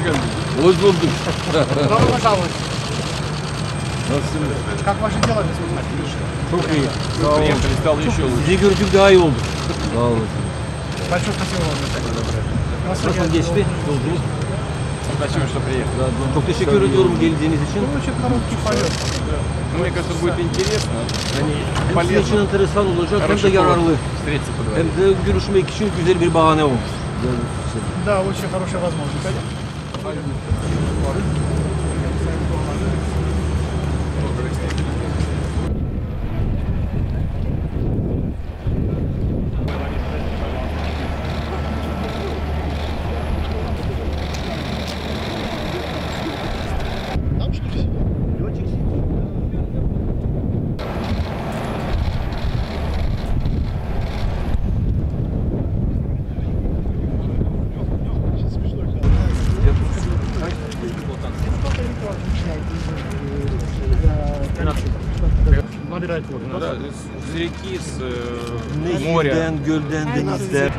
geldiniz. Hoş bulduk. Добро пожаловать. Nasılsınız? Как ваши дела, господин? Çok iyi. Sağ olun. Приехали, стало еще лучше. Sizi gördük daha iyi olduk. Sağ olun. Большое спасибо вам. Nasıl geçti yolculuk? Спасибо, что приехали. Çok teşekkür ediyorum geldiğiniz için. Очень короткий полет. Ну, мне кажется, будет интересно. Hem sizin için enteresan olacak hem de Хороший повод yararlı. встретиться по Hem de görüşmek için güzel bir bahane olmuş. Да, очень хорошая возможность. Да, с реки, с моря. Nehirden, gölden, denizden.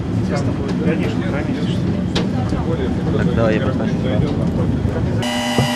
Конечно, конечно. Тогда я покажу.